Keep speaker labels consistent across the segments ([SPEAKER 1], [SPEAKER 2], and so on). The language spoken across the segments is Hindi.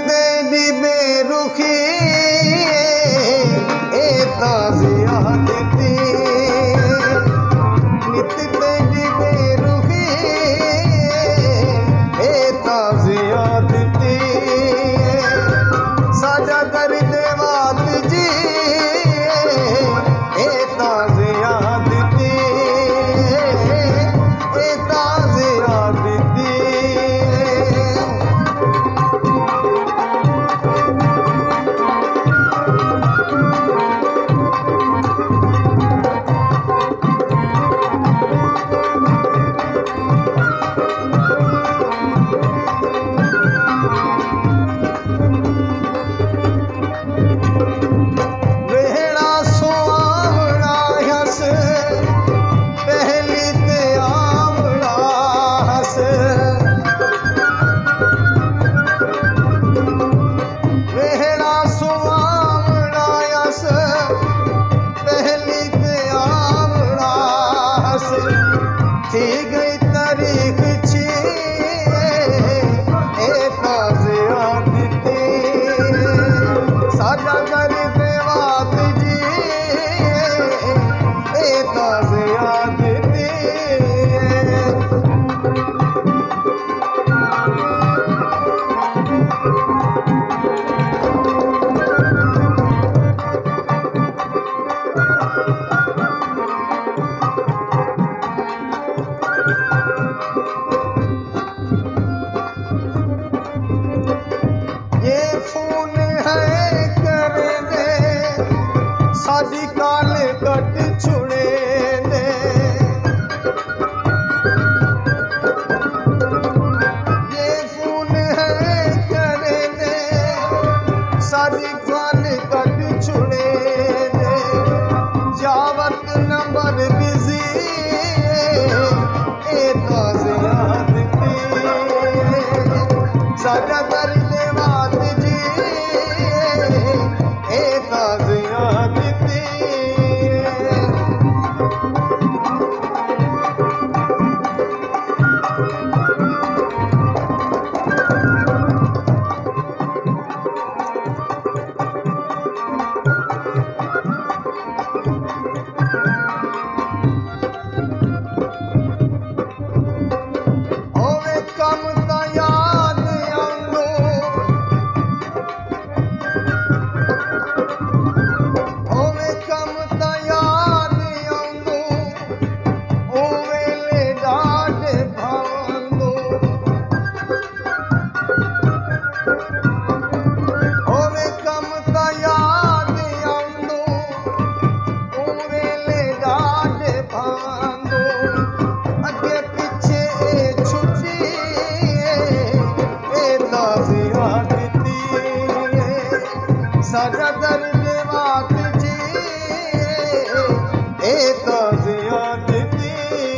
[SPEAKER 1] तेरी बेरुखी ए ताज़िया देती, नित तेरी बेरुखी ए ताज़िया देती, साजा दर्द वात जी ए ताज़िया देती, ए ताज़िया देती। थी गई तारीख छी ए ताज़िया देती, साजा दर्द वात जी ए ताज़िया देती। खून है कर दे सादी काले कट छुड़े दे, ये खून है कर दे सादी काले कट छुड़े दे, जावत नंबर बिजी ए ताज़िया देती, साजा दर्द वात जी ए ताज़िया देती। ओवे कम ता याद आंदो, ओवे कम ता याद आंदो, ओवे ले डाढ भांदो, ओवे कम ता याद आंदो, ओवे ले डाढ भांदो, अगे पिछे छुटी ए ताज़िया देती, साजा दर्द वात जी ए ताज़िया देती।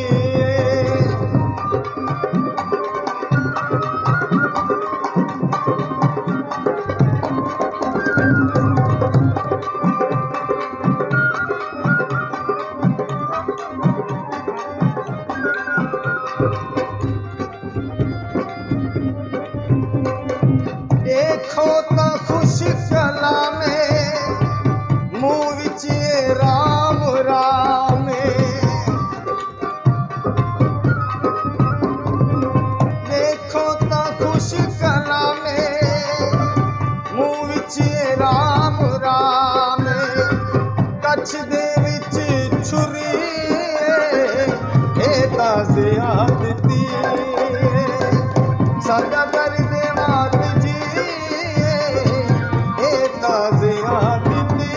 [SPEAKER 1] देखो तो खुश कला में मुँह विच राम राम, देखो तो खुश कला में मुँह विच राम राम, कच्छ दे विच छुरी ए ताज़िया देती, साजा दर्द वात जी ए ताज़िया देती।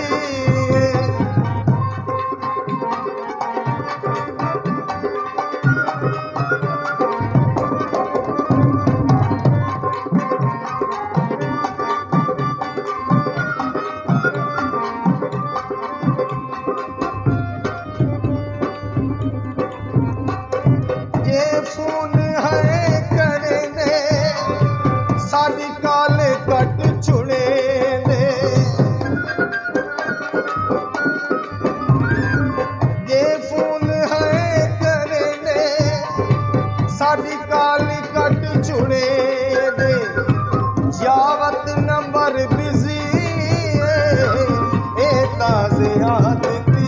[SPEAKER 1] ये खून है कर दे सादी काले कट छुड़े दे, ये खून है कर दे सादी काली कट छुड़े दे, जावा रात नंबर बिजी ताज़ियात दी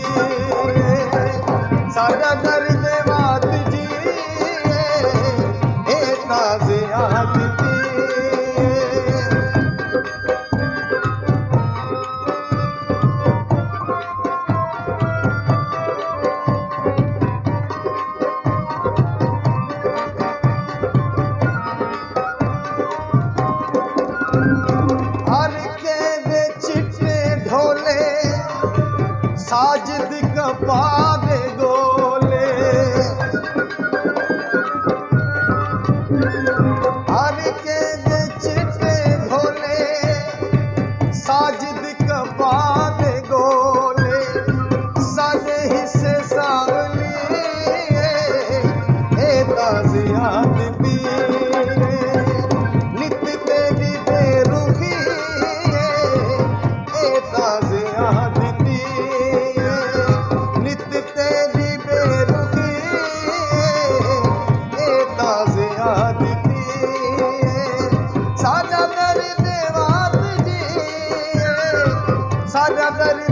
[SPEAKER 1] सारा दर्द बात जी ताज़ियात दी हर के दे चिट्टे ढोले साजिद कपा दे गोले हर के दे चिट्टे ढोले साजिद कपा दे गोले सारे हिस्से सावली ताज़ियात दी नित तेरी बेरुखी ताज़ियात दी नित तेरी बेरुखी ताज़ियात दी सारा दर्द बात जी सारा दर्द